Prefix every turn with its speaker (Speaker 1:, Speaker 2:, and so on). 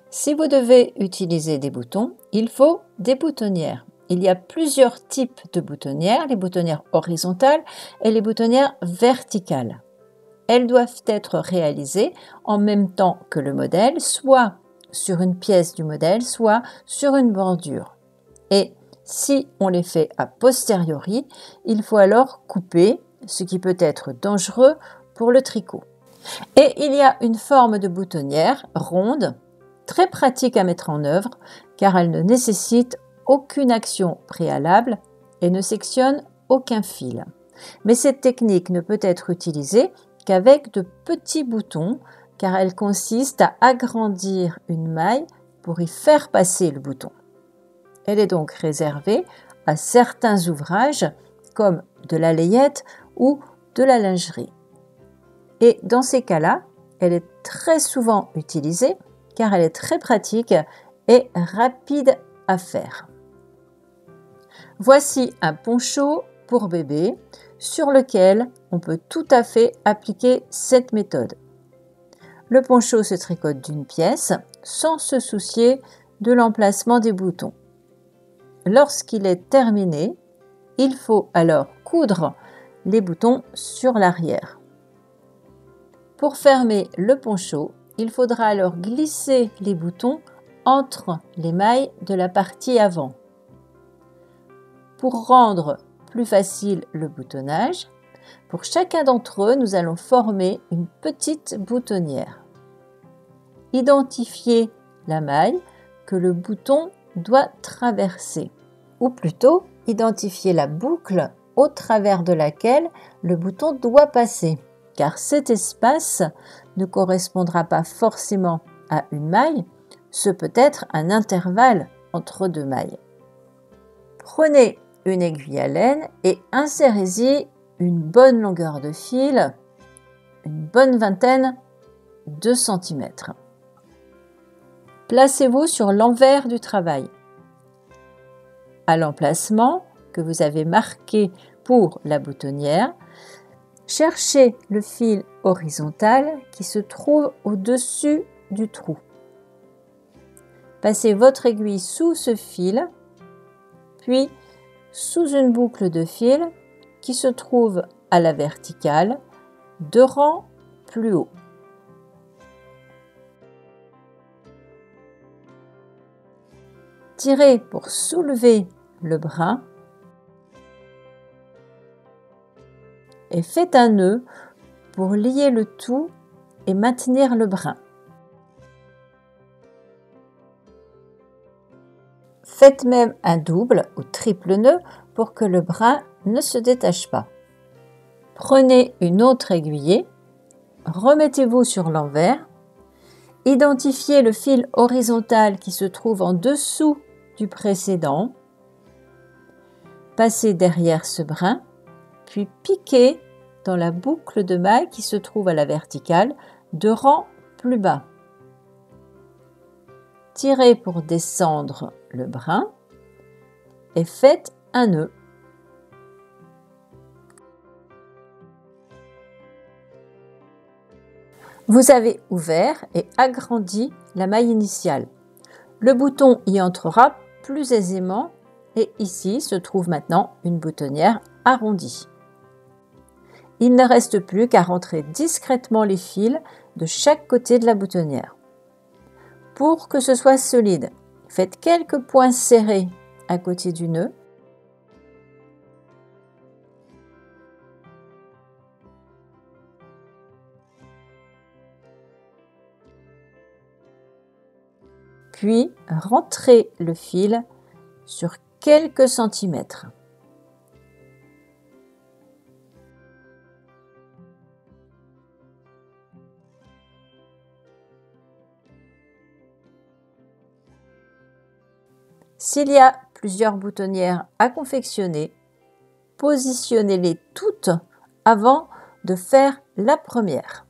Speaker 1: Si vous devez utiliser des boutons, il faut des boutonnières. Il y a plusieurs types de boutonnières, les boutonnières horizontales et les boutonnières verticales. Elles doivent être réalisées en même temps que le modèle, soit sur une pièce du modèle, soit sur une bordure. Et si on les fait a posteriori, il faut alors couper, ce qui peut être dangereux pour le tricot. Et il y a une forme de boutonnière ronde, très pratique à mettre en œuvre, car elle ne nécessite aucune action préalable et ne sectionne aucun fil. Mais cette technique ne peut être utilisée qu'avec de petits boutons, car elle consiste à agrandir une maille pour y faire passer le bouton. Elle est donc réservée à certains ouvrages, comme de la layette ou de la lingerie. Et dans ces cas-là, elle est très souvent utilisée car elle est très pratique et rapide à faire. Voici un poncho pour bébé sur lequel on peut tout à fait appliquer cette méthode. Le poncho se tricote d'une pièce sans se soucier de l'emplacement des boutons. Lorsqu'il est terminé, il faut alors coudre les boutons sur l'arrière. Pour fermer le poncho, il faudra alors glisser les boutons entre les mailles de la partie avant. Pour rendre plus facile le boutonnage, pour chacun d'entre eux, nous allons former une petite boutonnière. Identifiez la maille que le bouton doit traverser, ou plutôt identifiez la boucle au travers de laquelle le bouton doit passer, car cet espace ne correspondra pas forcément à une maille, ce peut être un intervalle entre deux mailles. Prenez une aiguille à laine et insérez-y une bonne longueur de fil, une bonne vingtaine de centimètres. Placez-vous sur l'envers du travail. À l'emplacement que vous avez marqué pour la boutonnière, cherchez le fil horizontal qui se trouve au-dessus du trou. Passez votre aiguille sous ce fil, puis sous une boucle de fil qui se trouve à la verticale, 2 rangs plus haut. Tirez pour soulever le brin et faites un nœud pour lier le tout et maintenir le brin. Faites même un double ou triple nœud pour que le brin ne se détache pas. Prenez une autre aiguillée, remettez-vous sur l'envers, identifiez le fil horizontal qui se trouve en dessous du précédent, passez derrière ce brin, puis piquez dans la boucle de maille qui se trouve à la verticale, 2 rangs plus bas. Tirez pour descendre le brin et faites un nœud. Vous avez ouvert et agrandi la maille initiale. Le bouton y entrera plus aisément et ici se trouve maintenant une boutonnière arrondie. Il ne reste plus qu'à rentrer discrètement les fils de chaque côté de la boutonnière. Pour que ce soit solide, faites quelques points serrés à côté du nœud. Puis rentrez le fil sur quelques centimètres. S'il y a plusieurs boutonnières à confectionner, positionnez-les toutes avant de faire la première.